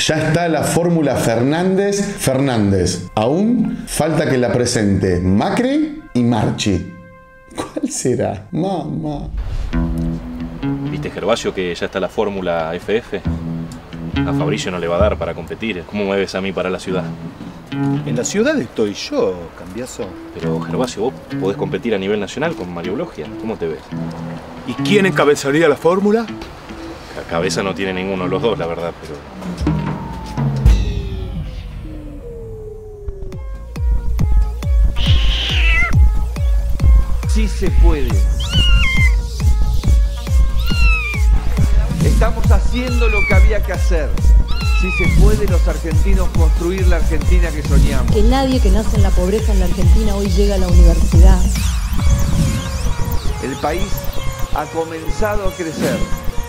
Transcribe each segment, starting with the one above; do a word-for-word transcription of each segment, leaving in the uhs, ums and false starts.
Ya está la fórmula Fernández-Fernández. Aún falta que la presente Macri y Marchi. ¿Cuál será? Mamá. ¿Viste, Gervasio, que ya está la fórmula F F? A Fabricio no le va a dar para competir. ¿Cómo me ves a mí para la ciudad? En la ciudad estoy yo, Cambiaso. Pero, Gervasio, vos podés competir a nivel nacional con Mario Blogia. ¿Cómo te ves? ¿Y quién encabezaría la fórmula? La cabeza no tiene ninguno de los dos, la verdad, pero... Sí se puede. Estamos haciendo lo que había que hacer. Sí se puede los argentinos construir la Argentina que soñamos. Que nadie que nace en la pobreza en la Argentina hoy llega a la universidad. El país ha comenzado a crecer.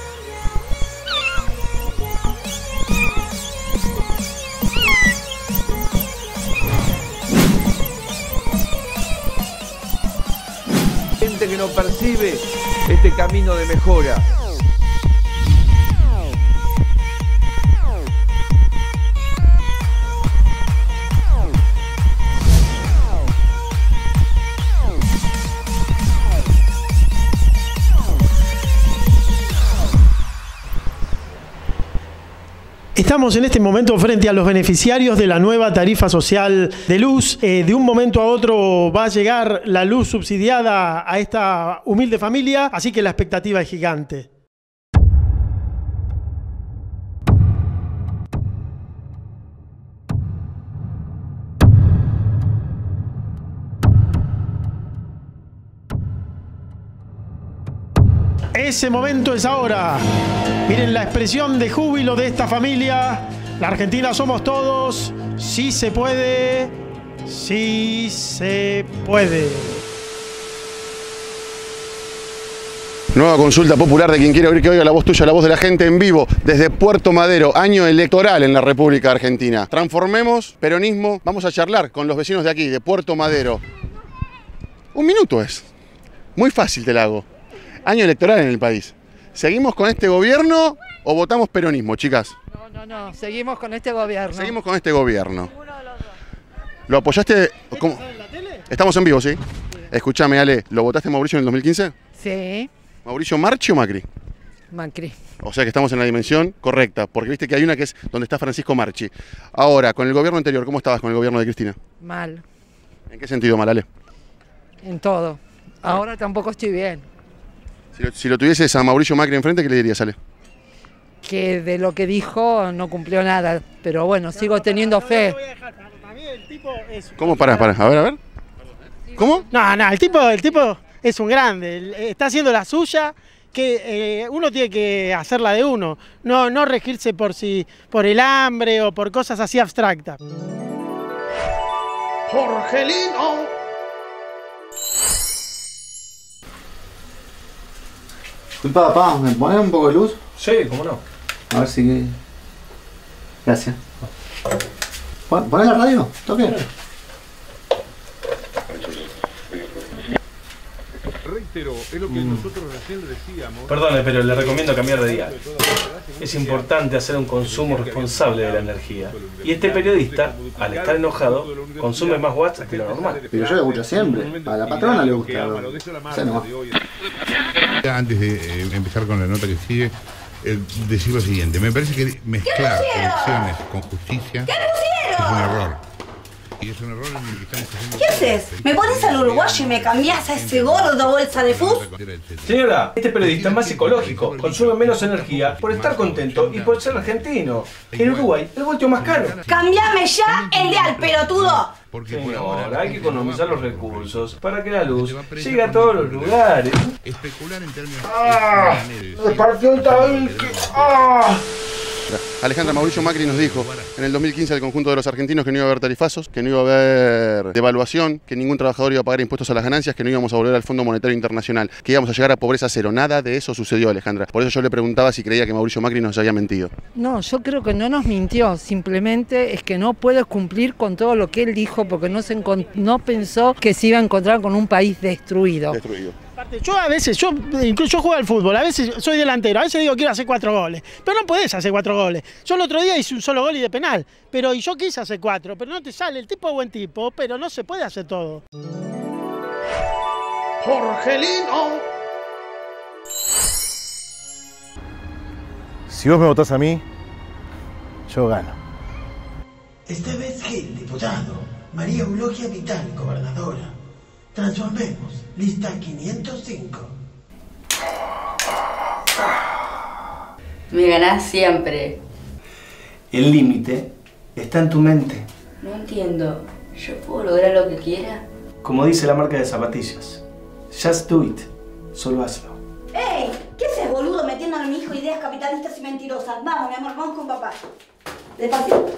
Gente que no percibe este camino de mejora. Estamos en este momento frente a los beneficiarios de la nueva tarifa social de luz. Eh, de un momento a otro va a llegar la luz subsidiada a esta humilde familia, así que la expectativa es gigante. Ese momento es ahora. Miren la expresión de júbilo de esta familia. La Argentina somos todos. Sí se puede. Sí se puede. Nueva consulta popular de quien quiere oír que oiga la voz tuya, la voz de la gente en vivo, desde Puerto Madero, año electoral en la República Argentina. Transformemos peronismo. Vamos a charlar con los vecinos de aquí, de Puerto Madero. Un minuto es. Muy fácil te la hago. Año electoral en el país. ¿Seguimos con este gobierno o votamos peronismo, chicas? No, no, no. Seguimos con este gobierno. Seguimos con este gobierno. ¿Lo apoyaste? ¿Cómo? Estamos en vivo, ¿sí? Sí. Escúchame, Ale, ¿lo votaste Mauricio en el dos mil quince? Sí. ¿Mauricio Marchi o Macri? Macri. O sea que estamos en la dimensión correcta, porque viste que hay una que es donde está Francisco Marchi. Ahora, con el gobierno anterior, ¿cómo estabas con el gobierno de Cristina? Mal. ¿En qué sentido mal, Ale? En todo. Ahora tampoco estoy bien. Si lo, si lo tuvieses a Mauricio Macri enfrente, ¿qué le dirías, Ale? Que de lo que dijo no cumplió nada, pero bueno, sigo teniendo fe. ¿Cómo? Pará, pará, a ver, a ver. ¿Cómo? No, no, el tipo, el tipo es un grande, está haciendo la suya, que eh, uno tiene que hacerla de uno, no, no regirse por, si, por el hambre o por cosas así abstractas. Jorgelino. Disculpa, papá, ¿me pones un poco de luz? Sí, cómo no. A ver si... Gracias. ¿Pones la radio? ¿Toque? Reitero, es lo que mm. nosotros recién decíamos. Perdone, pero le recomiendo cambiar de diario. Es importante hacer un consumo responsable de la energía. Y este periodista, al estar enojado, consume más watts que lo normal. Pero yo lo escucho siempre. A la patrona le gusta. O sea, no. Antes de eh, empezar con la nota que sigue, eh, decir lo siguiente. Me parece que mezclar elecciones con justicia es un error. Y es un error en el que estamos haciendo... ¿Qué haces? ¿Me pones al uruguayo y me cambiás a ese gordo bolsa de fus? Señora, este periodista es más ecológico, consume menos energía por estar contento y por ser argentino. En Uruguay, el voltio más caro. ¡Cambiame ya el de al pelotudo! Señora, hay que economizar los recursos para que la luz llegue a todos los lugares. Especular en términos... ¡Ah! ¡Me partió el tabique! ¡Ah! Alejandra, Mauricio Macri nos dijo en el dos mil quince al conjunto de los argentinos que no iba a haber tarifazos, que no iba a haber devaluación, que ningún trabajador iba a pagar impuestos a las ganancias, que no íbamos a volver al Fondo Monetario Internacional, que íbamos a llegar a pobreza cero. Nada de eso sucedió, Alejandra. Por eso yo le preguntaba si creía que Mauricio Macri nos había mentido. No, yo creo que no nos mintió, simplemente es que no puede cumplir con todo lo que él dijo porque no, se no pensó que se iba a encontrar con un país destruido. Destruido. Aparte, yo a veces, yo incluso yo juego al fútbol, a veces soy delantero, a veces digo quiero hacer cuatro goles, pero no podés hacer cuatro goles. Yo el otro día hice un solo gol y de penal, pero y yo quise hacer cuatro, pero no te sale. El tipo es buen tipo, pero no se puede hacer todo. Jorgelino. Si vos me votás a mí, yo gano. Esta vez Gil, diputado. María Eulogia Vital, gobernadora. Transformemos. Lista quinientos cinco. Me ganás siempre. El límite está en tu mente. No entiendo. ¿Yo puedo lograr lo que quiera? Como dice la marca de zapatillas. Just do it. Solo hazlo. ¡Ey! ¿Qué haces, boludo, metiendo a mi hijo ideas capitalistas y mentirosas? Vamos, mi amor, vamos con papá. Despacito.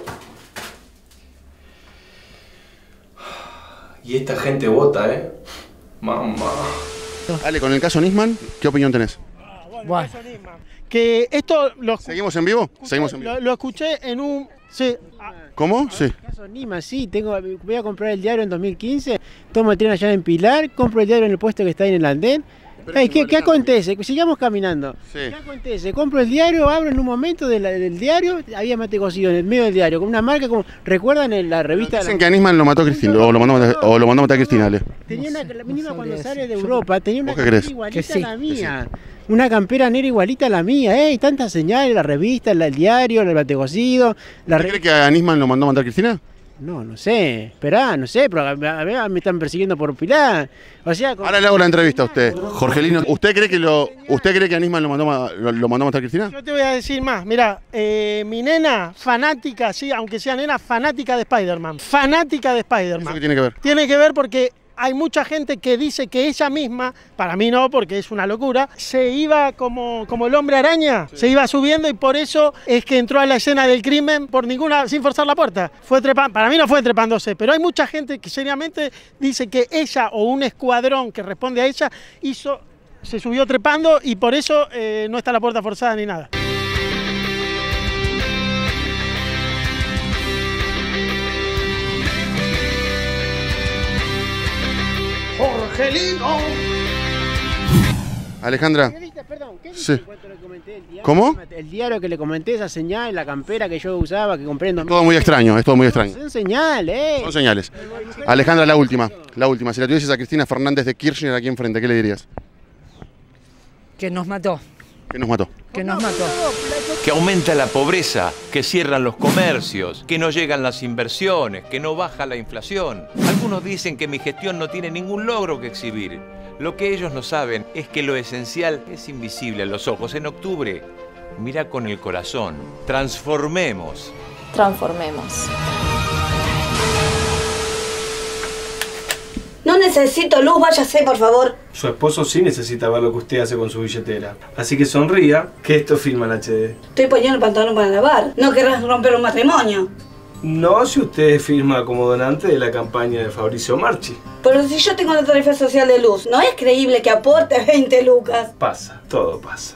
Y esta gente vota, ¿eh? Mamá. Ale, con el caso Nisman, ¿qué opinión tenés? Ah, bueno, bueno. El caso Nisman. Que esto lo... ¿Seguimos en vivo? Escuché, Seguimos en vivo. Lo, lo escuché en un... Sí. ¿Cómo? Sí. En el caso Nisman, sí, tengo, voy a comprar el diario en dos mil quince, tomo el tren allá en Pilar, compro el diario en el puesto que está ahí en el andén. Hey, ¿qué, ¿Qué acontece? Sigamos caminando. Sí. ¿Qué acontece? Compro el diario, abro en un momento de la, del diario, había mate cocido en el medio del diario, con una marca como, ¿recuerdan en la revista? Dicen que a Nisman lo mató Cristina, o lo mandó, o lo mandó a matar a Cristina, Ale. Tenía una, la mínima cuando sale de Europa, tenía una ¿Vos qué crees? igualita Que sí, a la que mía. Una campera negra igualita a la mía, ey, tantas señales, la revista, la, el diario, el mate cocido. La ¿Usted cree que a Nisman lo mandó a matar a Cristina? No, no sé, esperá, no sé, pero a, a, a, me están persiguiendo por Pilar. O sea, con... Ahora le hago la entrevista a usted. Jorgelino, ¿usted cree que lo, usted cree que a Nisman lo mandó, a- lo, lo mandó a matar a Cristina? Yo te voy a decir más, mira, eh, mi nena fanática, sí, aunque sea nena fanática de Spider-Man, fanática de Spider-Man. ¿Eso qué tiene que ver? Tiene que ver porque hay mucha gente que dice que ella misma, para mí no, porque es una locura, se iba como, como el hombre araña, sí. Se iba subiendo y por eso es que entró a la escena del crimen por ninguna, sin forzar la puerta. Fue trepando, para mí no fue trepándose, pero hay mucha gente que seriamente dice que ella o un escuadrón que responde a ella hizo, se subió trepando y por eso eh, no está la puerta forzada ni nada. Jorgelino. Alejandra. Perdón, ¿qué Sí. dice cuando le comenté el diario? ¿Cómo? El diario que le comenté, esa señal, la campera que yo usaba, que compré en dos mil. Todo muy extraño, es todo muy extraño. Son señales, eh. Son señales. Alejandra, la última, la última. Si la tuvieses a Cristina Fernández de Kirchner aquí enfrente, ¿qué le dirías? Que nos mató. Que nos mató. Que nos mató. Que aumenta la pobreza, que cierran los comercios, que no llegan las inversiones, que no baja la inflación. Algunos dicen que mi gestión no tiene ningún logro que exhibir. Lo que ellos no saben es que lo esencial es invisible a los ojos. En octubre, mira con el corazón. Transformemos. Transformemos. No necesito luz, váyase, por favor. Su esposo sí necesita ver lo que usted hace con su billetera. Así que sonría, que esto filma en H D. Estoy poniendo el pantalón para lavar. No querrás romper un matrimonio. No si usted firma como donante de la campaña de Fabricio Marchi. Pero si yo tengo la tarifa social de luz, no es creíble que aporte veinte lucas. Pasa, todo pasa.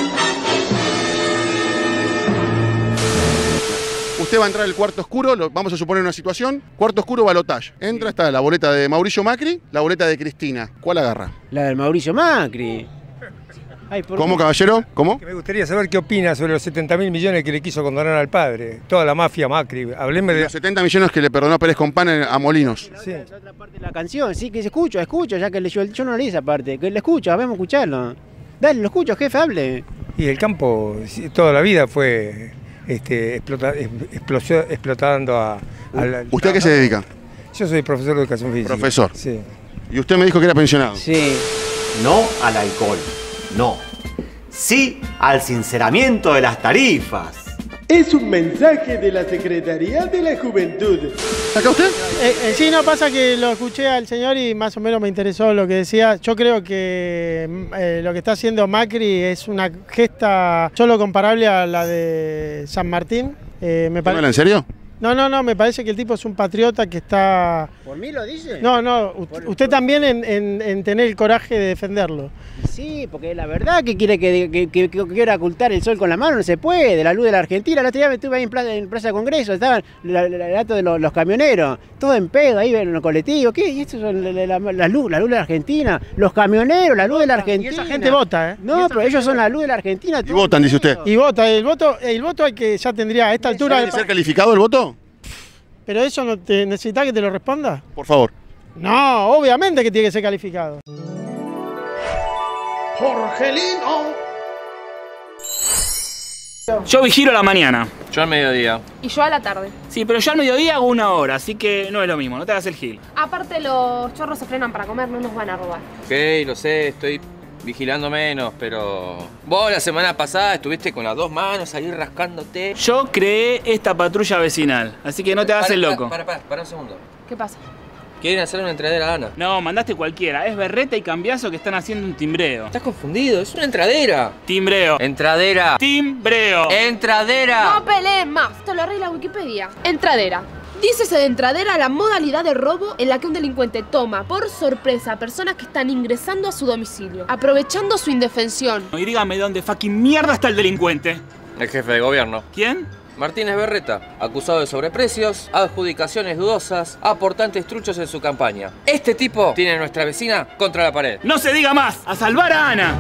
Usted va a entrar al cuarto oscuro, lo, vamos a suponer una situación. Cuarto oscuro, balotaje. Entra, está la boleta de Mauricio Macri, la boleta de Cristina. ¿Cuál agarra? La del Mauricio Macri. Ay, ¿por ¿Cómo, qué? caballero? ¿Cómo? Me gustaría saber qué opina sobre los setenta mil millones que le quiso condonar al padre. Toda la mafia Macri. Hableme de... Los setenta millones que le perdonó Pérez Compán a Molinos. Sí. La otra parte de la canción, sí, que se escucha, escucha, ya que leyó el... Yo no leí esa parte, que le escucha, vamos a escucharlo. Dale, lo escucho, jefe, hable. Y el campo toda la vida fue este, explota, explosó, explotando a... a la... ¿Usted a qué se dedica? Yo soy profesor de educación física. Profesor. Sí. Y usted me dijo que era pensionado. Sí. No al alcohol, no. Sí al sinceramiento de las tarifas. Es un mensaje de la Secretaría de la Juventud. ¿Acá usted? Eh, eh, sí, no, pasa que lo escuché al señor y más o menos me interesó lo que decía. Yo creo que eh, lo que está haciendo Macri es una gesta solo comparable a la de San Martín. Eh, me ¿Habla en serio? No, no, no, me parece que el tipo es un patriota que está... ¿Por mí lo dice? No, no, usted, usted también en, en, en tener el coraje de defenderlo. Sí, porque la verdad que quiere que, que, que, que quiera ocultar el sol con la mano, no se puede, la luz de la Argentina. El otro día me estuve ahí en Plaza, en Plaza Congreso, estaban el dato de los, los camioneros, todo en pedo ahí en los colectivos. ¿Qué? ¿Y esto son la, la, la, la luz, la luz de la Argentina? Los camioneros, la luz de la Argentina. Y esa gente vota, ¿eh? No, pero ellos son la luz de la Argentina. Y votan, dice usted. Y vota, el voto, el voto hay que, ya tendría a esta altura... ¿Tiene que ser calificado el voto? ¿Pero eso no te necesita que te lo responda? Por favor. No, obviamente que tiene que ser calificado. Jorgelino. Yo vigilo a la mañana. Yo al mediodía. Y yo a la tarde. Sí, pero yo al mediodía hago una hora, así que no es lo mismo, no te hagas el gil. Aparte los chorros se frenan para comer, no nos van a robar. Ok, lo sé, estoy vigilando menos, pero... Vos la semana pasada estuviste con las dos manos ahí rascándote. Yo creé esta patrulla vecinal, así que no te hagas para, el loco. Para, para, para un segundo. ¿Qué pasa? Quieren hacer una entradera a Ana. No, mandaste cualquiera. Es Berreta y Cambiazo que están haciendo un timbreo. Estás confundido, es una entradera. Timbreo. Entradera. Timbreo. Entradera. No peleen más, esto lo arregla Wikipedia. Entradera. Dícese de entradera la modalidad de robo en la que un delincuente toma por sorpresa a personas que están ingresando a su domicilio, aprovechando su indefensión. Y dígame dónde fucking mierda está el delincuente. El jefe de gobierno. ¿Quién? Martínez Berreta, acusado de sobreprecios, adjudicaciones dudosas, aportantes truchos en su campaña. Este tipo tiene a nuestra vecina contra la pared. ¡No se diga más! ¡A salvar a Ana!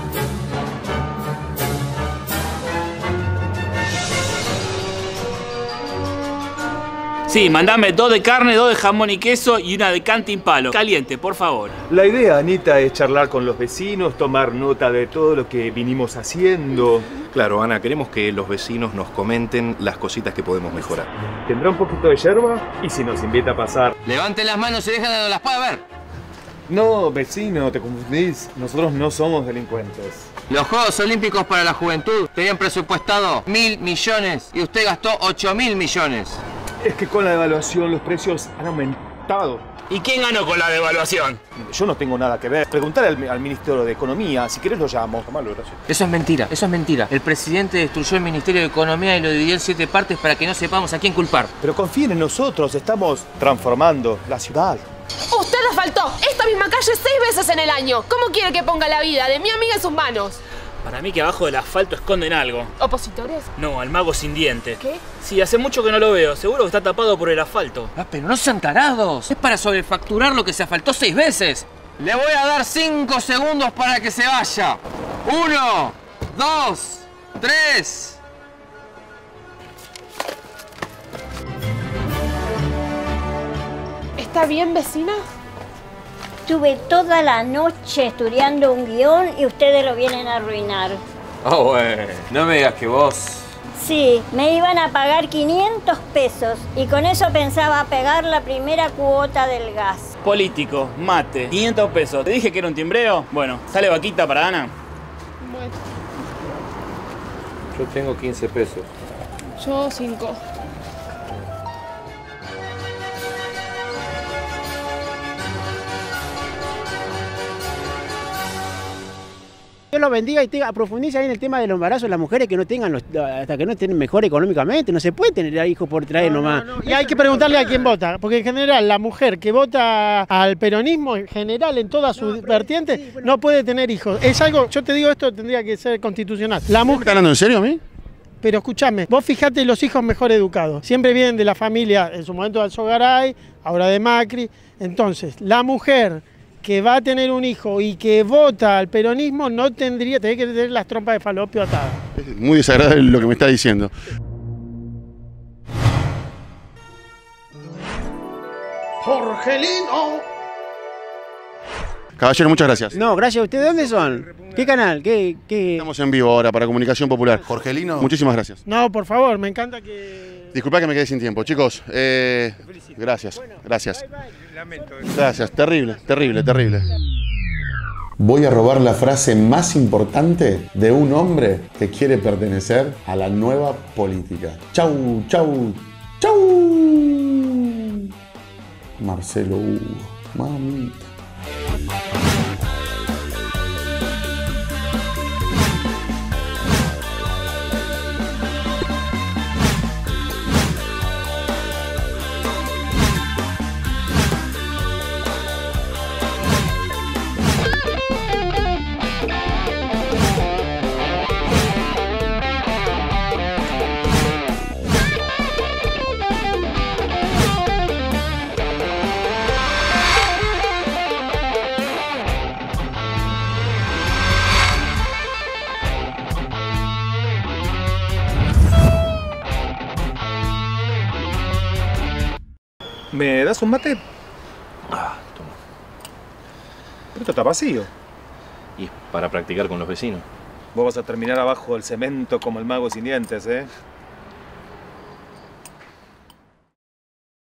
Sí, mandame dos de carne, dos de jamón y queso y una de cantin palo. Caliente, por favor. La idea, Anita, es charlar con los vecinos, tomar nota de todo lo que vinimos haciendo. Claro, Ana, queremos que los vecinos nos comenten las cositas que podemos mejorar. ¿Tendrá un poquito de yerba? ¿Y si nos invita a pasar? Levanten las manos y dejen de las pueda ver. No, vecino, te confundís. Nosotros no somos delincuentes. Los Juegos Olímpicos para la Juventud tenían presupuestado mil millones y usted gastó ocho mil millones. Es que con la devaluación los precios han aumentado. ¿Y quién ganó con la devaluación? Yo no tengo nada que ver. Preguntar al, al ministro de Economía, si querés lo llamo. Tomalo, gracias. Eso es mentira, eso es mentira. El presidente destruyó el Ministerio de Economía y lo dividió en siete partes para que no sepamos a quién culpar. Pero confíen en nosotros, estamos transformando la ciudad. Usted asfaltó esta misma calle seis veces en el año. ¿Cómo quiere que ponga la vida de mi amiga en sus manos? Para mí que abajo del asfalto esconden algo. ¿Opositores? No, al mago sin diente. ¿Qué? Sí, hace mucho que no lo veo. Seguro que está tapado por el asfalto. Ah, pero no sean tarados. Es para sobrefacturar lo que se asfaltó seis veces. Le voy a dar cinco segundos para que se vaya. Uno, dos, tres. ¿Está bien, vecina? Estuve toda la noche estudiando un guión y ustedes lo vienen a arruinar. Oh, bueno. No me digas que vos... Sí, me iban a pagar quinientos pesos y con eso pensaba pegar la primera cuota del gas. Político, mate, quinientos pesos. ¿Te dije que era un timbreo? Bueno, ¿sale vaquita para Ana? Bueno. Yo tengo quince pesos. Yo cinco. Dios los bendiga y tenga, profundice ahí en el tema del embarazo de las mujeres que no tengan los, hasta que no estén mejor económicamente. No se puede tener hijos por traer no, nomás. No, no. Y hay que preguntarle a quién vota, porque en general la mujer que vota al peronismo, en general en todas sus no, vertientes, sí, bueno. no puede tener hijos. Es algo, yo te digo esto, tendría que ser constitucional. La mujer... ¿Estás hablando en serio a mí? Pero escúchame, vos fijate los hijos mejor educados. Siempre vienen de la familia, en su momento de Alzogaray, ahora de Macri. Entonces, la mujer que va a tener un hijo y que vota al peronismo no tendría, tendría que tener las trompas de falopio atadas. Es muy desagradable lo que me está diciendo. Jorgelino. Caballero, muchas gracias. No, gracias a ustedes. ¿Dónde son? ¿Qué canal? ¿Qué, qué... Estamos en vivo ahora para Comunicación Popular. Jorgelino. Muchísimas gracias. No, por favor, me encanta que... Disculpa que me quedé sin tiempo. Chicos, eh, gracias, gracias. Gracias, terrible, terrible, terrible. Voy a robar la frase más importante de un hombre que quiere pertenecer a la nueva política. Chau, chau, chau. Marcelo Hugo, mamita. ¿Me das un mate? Ah, toma. Pero esto está vacío. Y para practicar con los vecinos. Vos vas a terminar abajo del cemento como el mago sin dientes, ¿eh?